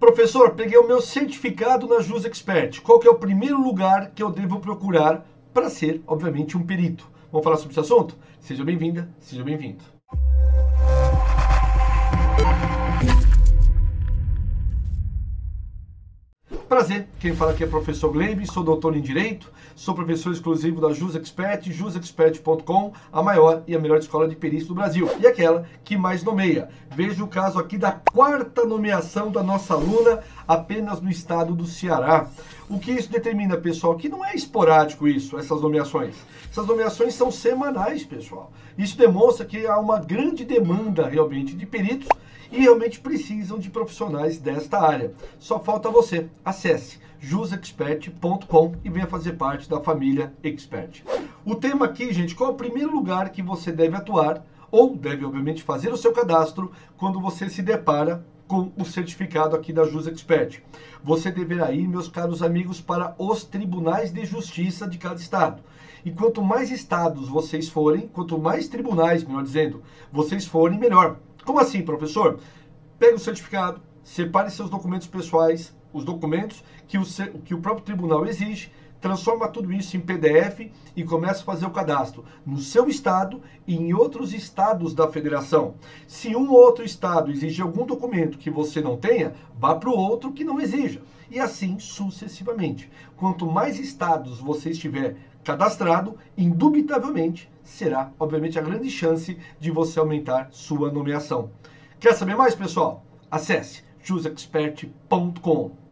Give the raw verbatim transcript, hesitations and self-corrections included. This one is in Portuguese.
Professor, peguei o meu certificado na JusExpert. Qual que é o primeiro lugar que eu devo procurar para ser, obviamente, um perito? Vamos falar sobre esse assunto? Seja bem-vinda, seja bem-vindo. Prazer, quem fala aqui é professor Gleibe, sou doutor em Direito, sou professor exclusivo da JusExpert, jusexpert ponto com, a maior e a melhor escola de perícia do Brasil, e aquela que mais nomeia. Veja o caso aqui da quarta nomeação da nossa aluna apenas no estado do Ceará. O que isso determina, pessoal? Que não é esporádico isso, essas nomeações. Essas nomeações são semanais, pessoal. Isso demonstra que há uma grande demanda realmente de peritos e realmente precisam de profissionais desta área. Só falta você. Acesse jusexpert ponto com e venha fazer parte da família Expert. O tema aqui, gente, qual é o primeiro lugar que você deve atuar ou deve, obviamente, fazer o seu cadastro quando você se depara com o certificado aqui da JusExpert? Você deverá ir, meus caros amigos, para os tribunais de justiça de cada estado. E quanto mais estados vocês forem, quanto mais tribunais, melhor dizendo, vocês forem, melhor. Como assim, professor? Pega o certificado, separe seus documentos pessoais, os documentos que o, que o próprio tribunal exige, transforma tudo isso em P D F e começa a fazer o cadastro no seu estado e em outros estados da federação. Se um ou outro estado exige algum documento que você não tenha, vá para o outro que não exija. E assim sucessivamente. Quanto mais estados você estiver cadastrado, indubitavelmente será, obviamente, a grande chance de você aumentar sua nomeação. Quer saber mais, pessoal? Acesse jusexpert ponto com.